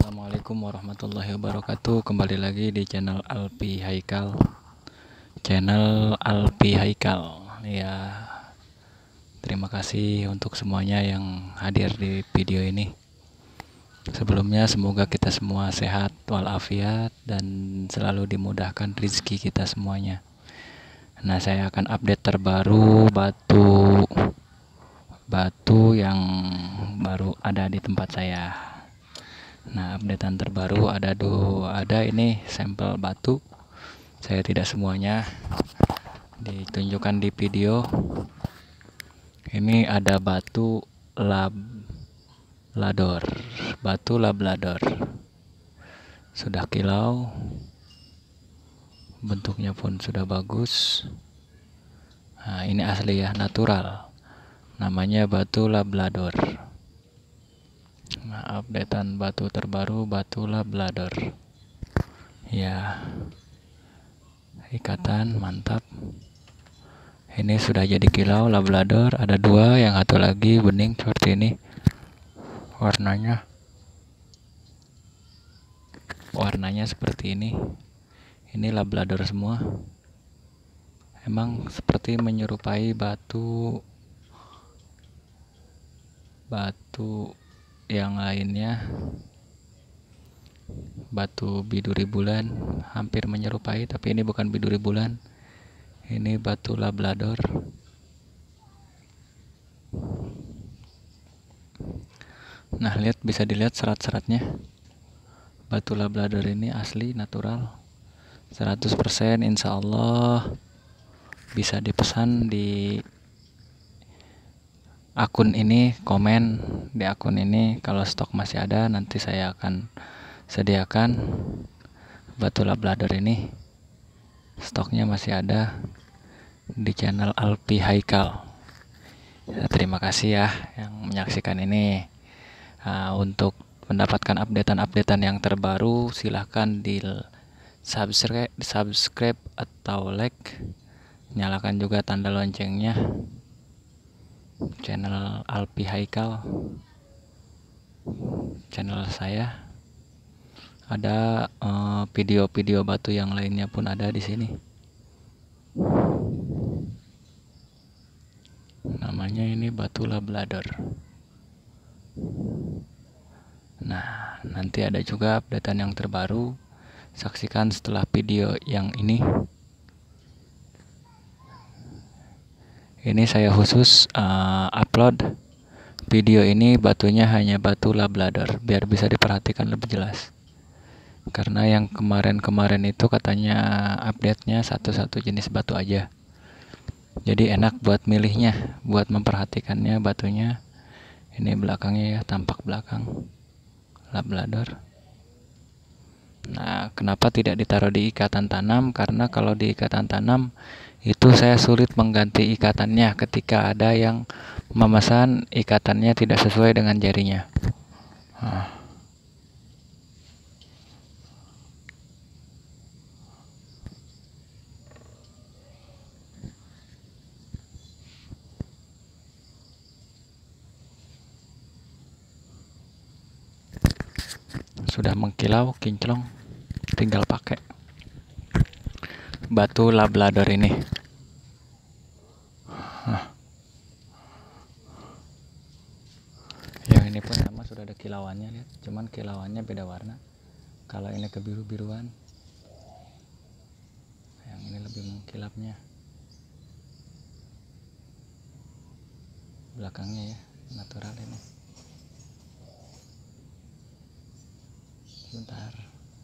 Assalamualaikum warahmatullahi wabarakatuh. Kembali lagi di channel Alpi Haikal. Ya, terima kasih untuk semuanya yang hadir di video ini. Sebelumnya semoga kita semua sehat walafiat dan selalu dimudahkan rezeki kita semuanya. Nah, saya akan update terbaru batu yang baru ada di tempat saya. Nah, updatean terbaru ada ini sampel batu. Saya tidak semuanya ditunjukkan di video. Ini ada batu labrador. Sudah kilau. Bentuknya pun sudah bagus. Nah, ini asli ya, natural. Namanya batu labrador. Nah, updatean batu terbaru batu labrador. Ya. Ikatan mantap. Ini sudah jadi kilau labrador, ada dua, yang satu lagi bening seperti ini. Warnanya seperti ini. Ini labrador semua. Emang seperti menyerupai batu yang lainnya. Batu biduri bulan hampir menyerupai, tapi ini bukan biduri bulan. Ini batu labrador. Nah, bisa dilihat serat-seratnya. Batu labrador ini asli natural 100%, insya Allah. Bisa dipesan di akun ini, komen di akun ini. Kalau stok masih ada, nanti saya akan sediakan batu labrador ini. Stoknya masih ada di channel Alpi Haikal. Ya, terima kasih ya yang menyaksikan ini. Untuk mendapatkan updatean yang terbaru, silahkan di subscribe atau like. Nyalakan juga tanda loncengnya. Channel Alpi Haikal, channel saya. Ada video-video batu yang lainnya pun ada di sini. Namanya ini batu labrador. Nah, nanti ada juga updatean yang terbaru. Saksikan setelah video yang ini. Ini saya khusus upload video ini, batunya hanya batu labrador, biar bisa diperhatikan lebih jelas. Karena yang kemarin itu katanya update-nya satu jenis batu aja. Jadi enak buat milihnya, buat memperhatikannya batunya. Ini belakangnya ya, tampak belakang labrador. Nah, kenapa tidak ditaruh di ikatan tanam? Karena kalau di ikatan tanam itu saya sulit mengganti ikatannya ketika ada yang memesan ikatannya tidak sesuai dengan jarinya. Sudah mengkilau, kinclong, tinggal pakai batu labrador ini. Yang ini pun sama, sudah ada kilauannya, lihat. Cuman kilauannya beda warna. Kalau ini kebiru-biruan, yang ini lebih mengkilapnya. Belakangnya ya, natural ini. Sebentar.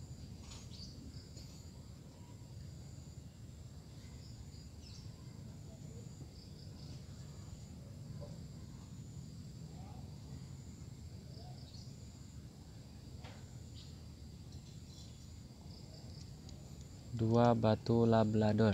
Dua batu labrador.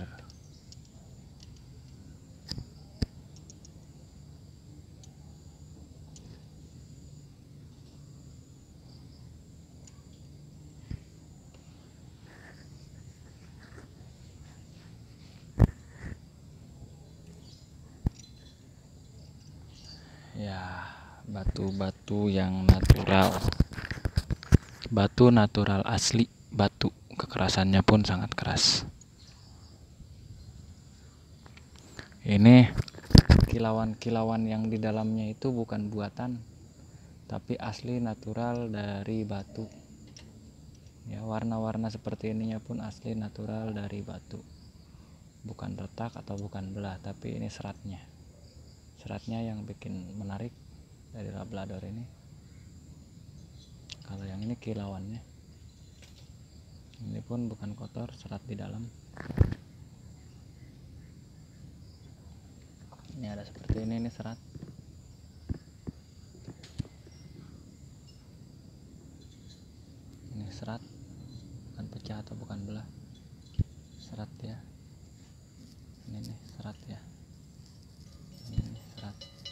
Ya, batu-batu yang natural. Batu natural asli batu, kekerasannya pun sangat keras. Ini kilauan-kilauan yang di dalamnya itu bukan buatan, tapi asli natural dari batu. Ya, warna-warna seperti ininya pun asli natural dari batu, bukan retak atau bukan belah, tapi ini seratnya yang bikin menarik dari labrador ini. Kalau yang ini kilauannya, ini pun bukan kotor, serat di dalam. Ini ada seperti ini serat. Ini serat, bukan pecah atau bukan belah, serat ya. Ini nih serat ya, ini serat,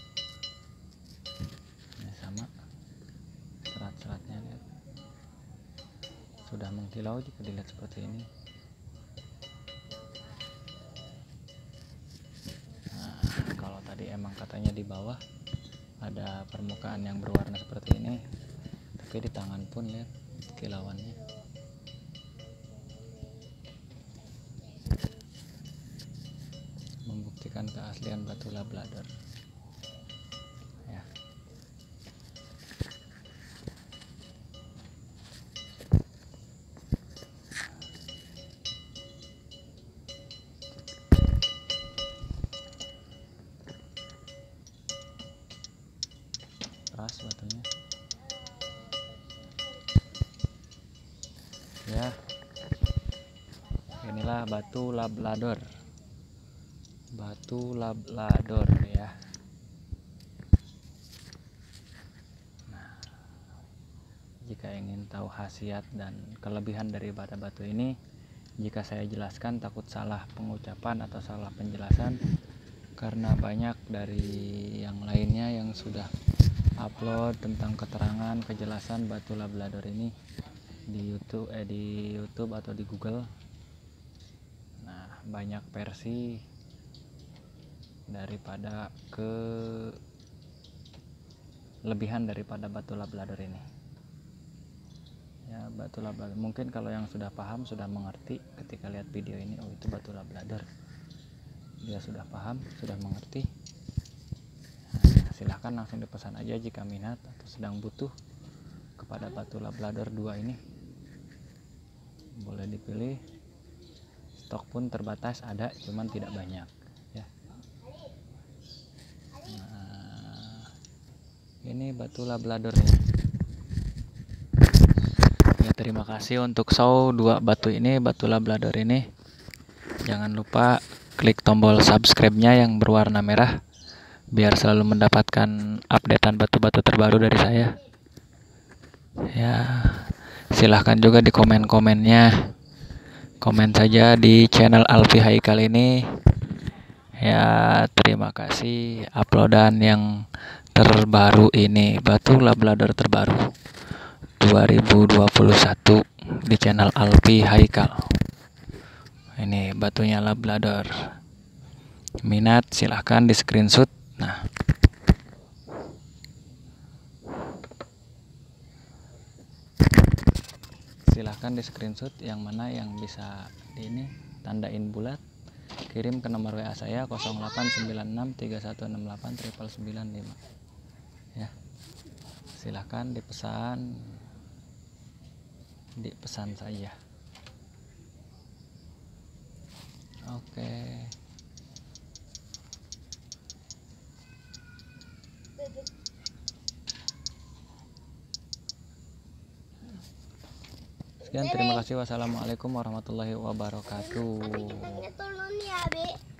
ini sama serat-seratnya, lihat sudah mengkilau jika dilihat seperti ini. Nah, kalau tadi emang katanya di bawah ada permukaan yang berwarna seperti ini, tapi di tangan pun lihat kilauannya. Membuktikan keaslian batu labrador ya. Keras batunya ya. Inilah batu labrador ya. Nah, jika ingin tahu khasiat dan kelebihan daripada batu ini, jika saya jelaskan takut salah pengucapan atau salah penjelasan, karena banyak dari yang lainnya yang sudah upload tentang keterangan kejelasan batu labrador ini di YouTube atau di Google. Nah, banyak versi daripada kelebihan daripada batu labrador ini ya. Batu labrador mungkin kalau yang sudah paham, sudah mengerti ketika lihat video ini, oh itu batu labrador, dia sudah paham, sudah mengerti. Nah, silahkan langsung dipesan aja jika minat atau sedang butuh kepada batu labrador 2 ini. Boleh dipilih, stok pun terbatas, ada cuman tidak banyak ya. Nah, ini batu labrador ya. Terima kasih untuk show 2 batu ini, batu labrador ini. Jangan lupa klik tombol subscribe-nya yang berwarna merah biar selalu mendapatkan updatean batu-batu terbaru dari saya ya. Silahkan juga di komen-komennya, komen saja di channel Alfi Haikal ini ya. Terima kasih uploadan yang terbaru ini, batu labrador terbaru 2021 di channel Alfi Haikal. Ini batunya labrador. Minat silahkan di screenshot. Nah, silahkan di screenshot yang mana yang bisa di ini, tandain bulat, kirim ke nomor WA saya 089631689995 ya. Silahkan dipesan saja. Oke. Sekian, terima kasih. Wassalamualaikum warahmatullahi wabarakatuh.